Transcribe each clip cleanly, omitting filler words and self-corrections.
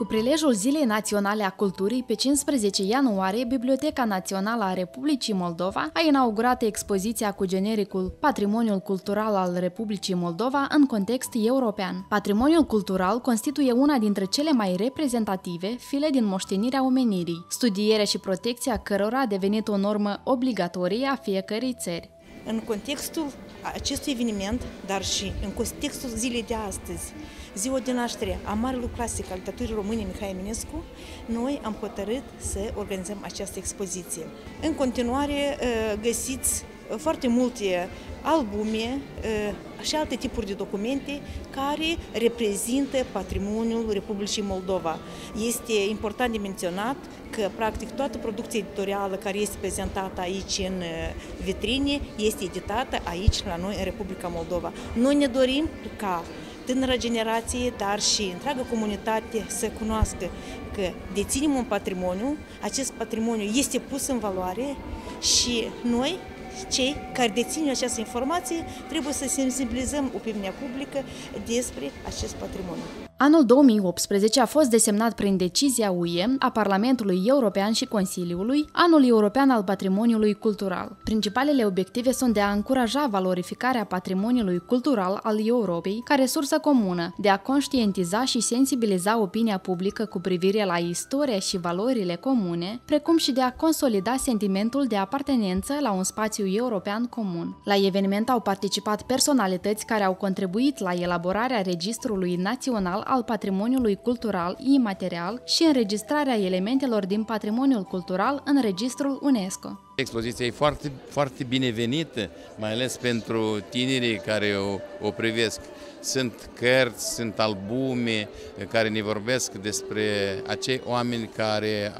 Cu prilejul Zilei Naționale a Culturii, pe 15 ianuarie, Biblioteca Națională a Republicii Moldova a inaugurat expoziția cu genericul Patrimoniul cultural al Republicii Moldova în context european. Patrimoniul cultural constituie una dintre cele mai reprezentative file din moștenirea omenirii, studierea și protecția cărora a devenit o normă obligatorie a fiecărei țări. În contextul acestui eveniment, dar și în contextul zilei de astăzi, ziua de naștere a marelui clasic al literaturii române Mihai Eminescu, noi am hotărât să organizăm această expoziție. În continuare găsiți foarte multe albume și alte tipuri de documente care reprezintă patrimoniul Republicii Moldova. Este important de menționat că practic toată producția editorială care este prezentată aici în vitrine este editată aici la noi în Republica Moldova. Noi ne dorim ca tânăra generație, dar și întreaga comunitate să cunoască că deținem un patrimoniu, acest patrimoniu este pus în valoare și noi, cei care dețin această informație, trebuie să sensibilizăm opinia publică despre acest patrimoniu. Anul 2018 a fost desemnat prin decizia UE a Parlamentului European și Consiliului Anul European al Patrimoniului Cultural. Principalele obiective sunt de a încuraja valorificarea patrimoniului cultural al Europei ca resursă comună, de a conștientiza și sensibiliza opinia publică cu privire la istoria și valorile comune, precum și de a consolida sentimentul de apartenență la un spațiu european comun. La eveniment au participat personalități care au contribuit la elaborarea Registrului Național al patrimoniului cultural imaterial și înregistrarea elementelor din patrimoniul cultural în registrul UNESCO. Expoziția e foarte, foarte binevenită, mai ales pentru tinerii care o privesc. Sunt cărți, sunt albume care ne vorbesc despre acei oameni care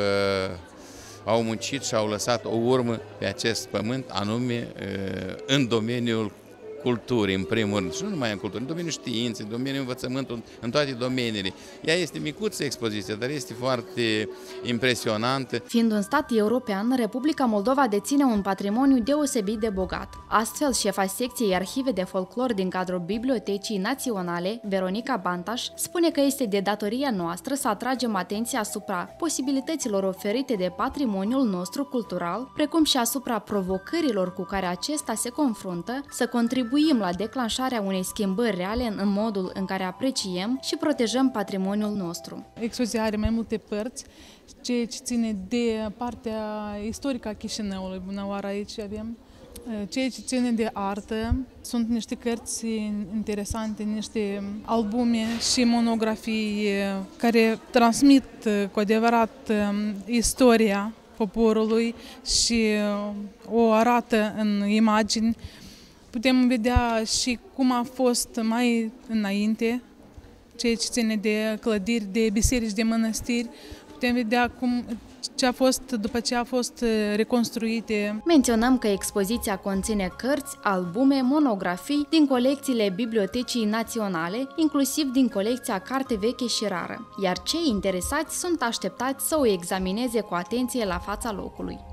au muncit și au lăsat o urmă pe acest pământ, anume în domeniul culturii, în primul rând, și nu numai în cultură, în domeniul științei, în domeniul învățământului, în toate domeniile. Ea este micuță expoziție, dar este foarte impresionantă. Fiind un stat european, Republica Moldova deține un patrimoniu deosebit de bogat. Astfel, șefa secției Arhive de Folclor din cadrul Bibliotecii Naționale, Veronica Bantaș, spune că este de datoria noastră să atragem atenția asupra posibilităților oferite de patrimoniul nostru cultural, precum și asupra provocărilor cu care acesta se confruntă, să contribuim la declanșarea unei schimbări reale în modul în care apreciem și protejăm patrimoniul nostru. Expoziția are mai multe părți, ceea ce ține de partea istorică a Chișinăului, bună oară aici avem, ceea ce ține de artă, sunt niște cărți interesante, niște albume și monografii care transmit cu adevărat istoria poporului și o arată în imagini. Putem vedea și cum a fost mai înainte, ceea ce ține de clădiri, de biserici, de mănăstiri. Putem vedea ce a fost după ce a fost reconstruite. Menționăm că expoziția conține cărți, albume, monografii din colecțiile Bibliotecii Naționale, inclusiv din colecția Carte Veche și Rară, iar cei interesați sunt așteptați să o examineze cu atenție la fața locului.